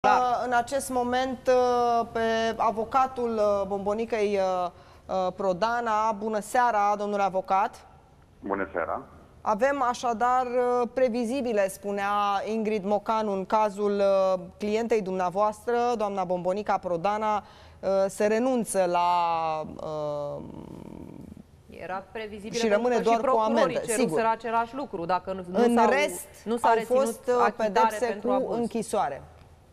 În acest moment pe avocatul Bombonicăi Prodana. Bună seara, domnule avocat! Bună seara! Avem așadar previzibile, spunea Ingrid Mocanu, în cazul clientei dumneavoastră, doamna Bombonica Prodana, se renunță la... Era previzibil și rămâne doar cu amendă, sigur. Același lucru, dacă în rest nu s-a au fost pedepse cu abuz. închisoare.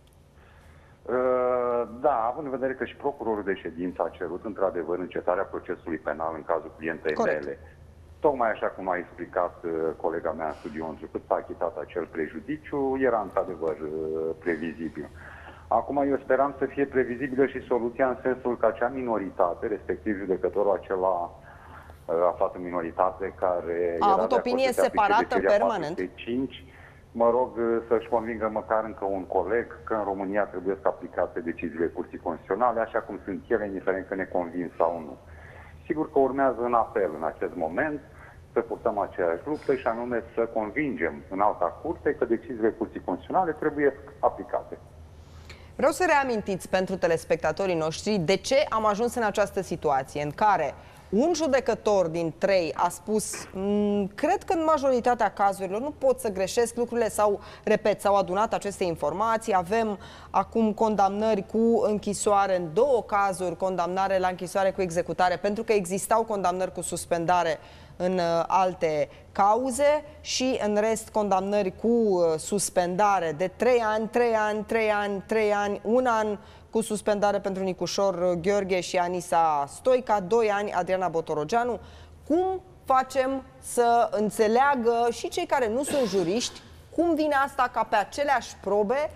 Da, având în vedere că și procurorul de ședință a cerut într-adevăr încetarea procesului penal în cazul clientei mele, tocmai așa cum a explicat colega mea în studiu întrucât s-a achitat acel prejudiciu, era într-adevăr previzibil. Acum eu speram să fie previzibilă și soluția în sensul că acea minoritate, respectiv judecătorul acela aflat în minoritate, care a avut opinie separată permanent. 5, mă rog să-și convingă măcar încă un coleg că în România trebuie să aplicate deciziile Curții Constituționale, așa cum sunt ele, indiferent că ne convin sau nu. Sigur că urmează în apel în acest moment să purtăm aceeași luptă și anume să convingem în alta curte că deciziile Curții Constituționale trebuie aplicate. Vreau să reamintiți pentru telespectatorii noștri de ce am ajuns în această situație în care un judecător din 3 a spus, cred că în majoritatea cazurilor, nu pot să greșesc, lucrurile s-au adunat aceste informații, avem acum condamnări cu închisoare în 2 cazuri, condamnare la închisoare cu executare, pentru că existau condamnări cu suspendare în alte cauze și în rest condamnări cu suspendare de 3 ani, 3 ani, 3 ani, 3 ani, 1 an cu suspendare pentru Nicușor Gheorghe și Anisa Stoica, 2 ani Adriana Botorogeanu. Cum facem să înțeleagă și cei care nu sunt juriști cum vine asta ca pe aceleași probe,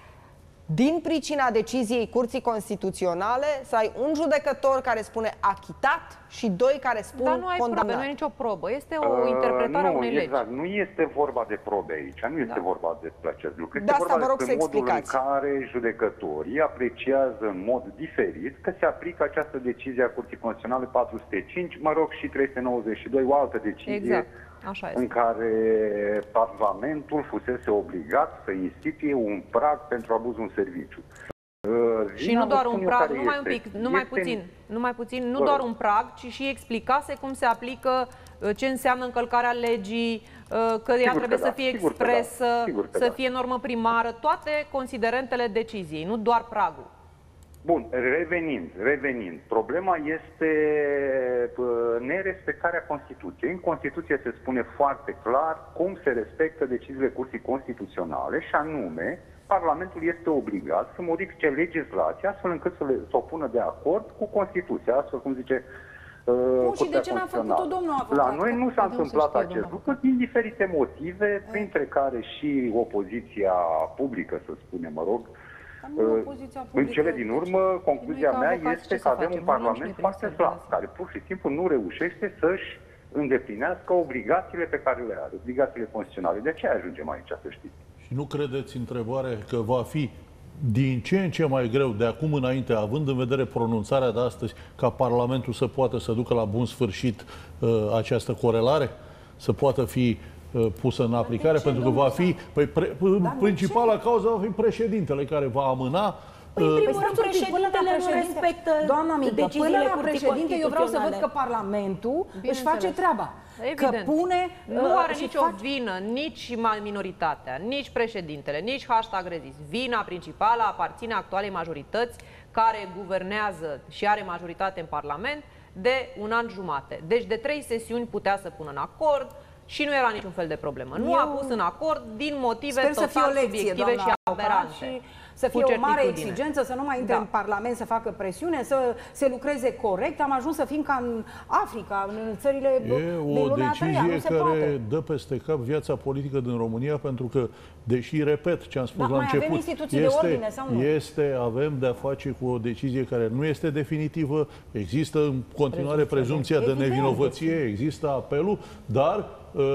din pricina deciziei Curții Constituționale, să ai un judecător care spune achitat și 2 care spun condamnat? Dar nu ai probe, nu e nicio probă. Este o interpretare a unei legi. Exact. Nu este vorba de probe aici. Nu este vorba despre acest lucru. Este vorba despre modul în care judecătorii apreciază în mod diferit că se aplică această decizie a Curții Constituționale 405, mă rog, și 392, o altă decizie. Exact. Așa este. În care Parlamentul fusese obligat să instituie un prag pentru abuzul în serviciu. Și nu doar un prag, numai puțin, nu doar un prag, ci și explicase cum se aplică, ce înseamnă încălcarea legii, că ea trebuie să fie expresă, să fie normă primară, toate considerentele deciziei, nu doar pragul. Bun, revenind, problema este nerespectarea Constituției. În Constituție se spune foarte clar cum se respectă deciziile Curții Constituționale și anume, Parlamentul este obligat să modifice legislația astfel încât să o pună de acord cu Constituția, astfel cum zice și de ce n-a făcut-o domnul avocat? La noi nu s-a întâmplat acest lucru din diferite motive, printre care și opoziția publică, să spunem, mă rog. În cele din urmă, concluzia mea este că avem un Parlament foarte slab, care pur și simplu nu reușește să-și îndeplinească obligațiile pe care le are, obligațiile constituționale. De ce ajungem aici, să știți? Și nu credeți, întrebare, că va fi din ce în ce mai greu de acum înainte, având în vedere pronunțarea de astăzi, ca Parlamentul să poată să ducă la bun sfârșit această corelare? Să poată fi pusă în aplicare, pentru că va fi principala cauză va fi președintele care va amâna. Președintele nu respectă. Doamna Mică, până la președinte eu vreau să văd că Parlamentul își face treaba. Evident. Că pune, nu are nicio vină nici minoritatea, nici președintele, nici #rezist. Vina principală aparține actualei majorități care guvernează și are majoritate în Parlament de 1 an jumate. Deci de 3 sesiuni putea să pună în acord și nu era niciun fel de problemă. Nu a pus în acord din motive total subiective și aberante. Să fie o mare exigență, să nu mai intre în Parlament să facă presiune, să se lucreze corect. Am ajuns să fim ca în Africa, în țările de lumea a treia. Nu se poate. E o decizie care dă peste cap viața politică din România, pentru că, deși, repet, ce am spus la început, avem instituții de ordine sau nu? Avem de-a face cu o decizie care nu este definitivă, există în continuare prezumția de nevinovăție, există apelul, dar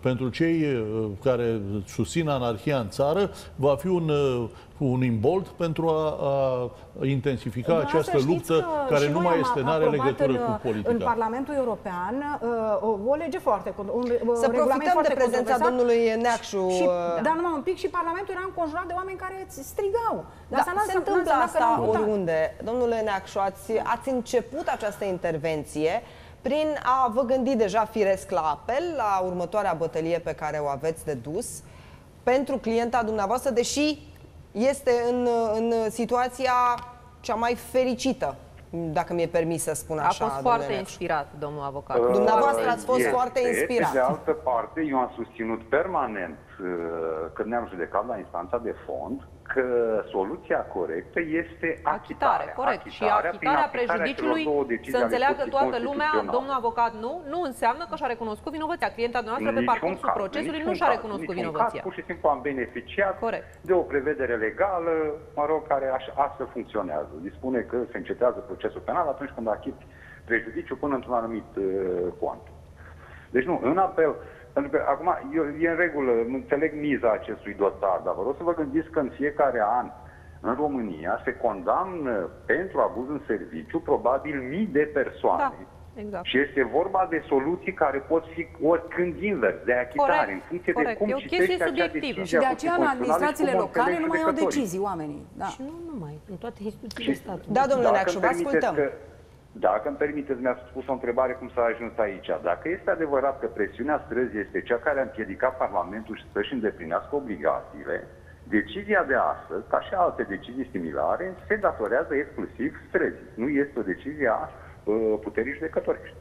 pentru cei care susțin anarhia în țară, va fi un imbold pentru a intensifica această luptă care nu mai este, n-are legătură cu politica. În Parlamentul European o lege foarte... Să profităm de prezența domnului Neacșu. Dar numai un pic, și Parlamentul era înconjurat de oameni care strigau. Dar se întâmplă asta oriunde. Domnule Neacșu, ați început această intervenție prin a vă gândi deja firesc la apel, la următoarea bătălie pe care o aveți de dus pentru clienta dumneavoastră, deși este în situația cea mai fericită, dacă mi-e permis să spun așa. A fost foarte inspirat, domnul avocat. Dumneavoastră ați fost foarte inspirat. De altă parte, eu am susținut permanent, când ne-am judecat la instanța de fond, că soluția corectă este achitarea. Corect. Și achitarea prejudiciului, să înțeleagă toată lumea, domnul avocat, nu înseamnă că și-a recunoscut vinovăția. Clienta noastră pe parcursul procesului nu și-a recunoscut vinovăția. Pur și simplu am beneficiat de o prevedere legală, mă rog, care astfel funcționează. Dispune că se încetează procesul penal atunci când achiți prejudiciu până într-un anumit cont. Deci nu, în apel. Pentru că acum e în regulă, înțeleg miza acestui dosar, dar vă rog să vă gândiți că în fiecare an în România se condamnă pentru abuz în serviciu probabil mii de persoane. Da, exact. Și este vorba de soluții care pot fi oricând invers, de achitare, în funcție de cum citești acea decizie. Și de aceea în administrațiile locale nu mai au decizii oamenii. Da. Și nu numai, în toate instituțiile statului. Da, domnule Neacșu, vă ascultăm. Dacă îmi permiteți, mi-ați spus o întrebare cum s-a ajuns aici. Dacă este adevărat că presiunea străzii este cea care a împiedicat Parlamentul să-și îndeplinească obligațiile, decizia de astăzi, ca și alte decizii similare, se datorează exclusiv străzii. Nu este o decizie a puterii judecătorești.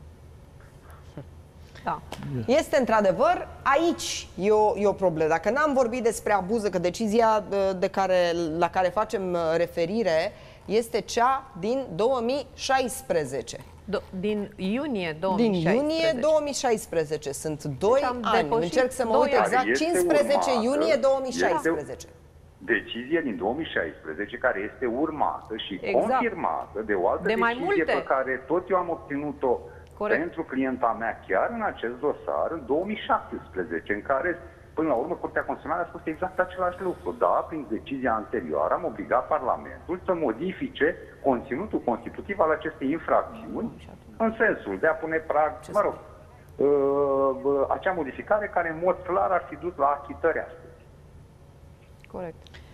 Da. Este într-adevăr, aici e o problemă. Dacă n-am vorbit despre abuză, că decizia la care facem referire este cea din 2016. Din iunie 2016. Din iunie 2016. Sunt 2 ani. Încerc să mă uit exact. 15 iunie 2016. Decizie din 2016 care este urmată și confirmată de o altă decizie pe care tot eu am obținut-o pentru clienta mea chiar în acest dosar în 2017, în care până la urmă Curtea Constituțională a spus exact același lucru. Da, prin decizia anterioară am obligat Parlamentul să modifice conținutul constitutiv al acestei infracțiuni în sensul de a pune prag, mă rog, acea modificare care în mod clar ar fi dus la achitări astăzi. Corect.